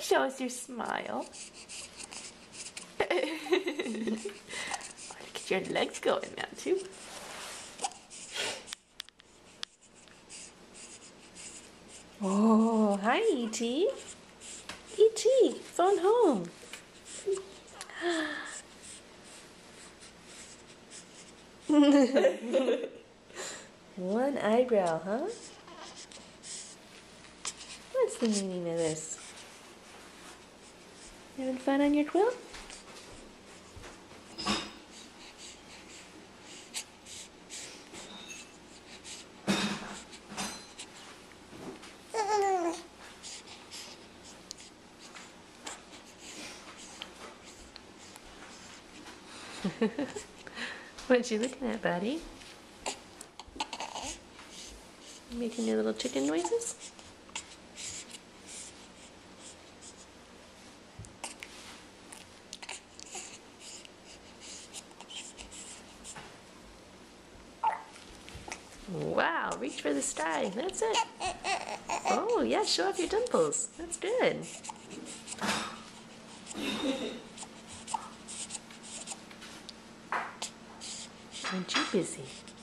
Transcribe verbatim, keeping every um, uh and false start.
Show us your smile. Look at your legs going now too. Oh, hi E T E T, phone home. One eyebrow, huh? What's the meaning of this? Having fun on your quilt? What you looking at, buddy? Making your little chicken noises? Wow, reach for the sky. That's it. Oh, yeah, show off your dimples. That's good. Aren't you busy?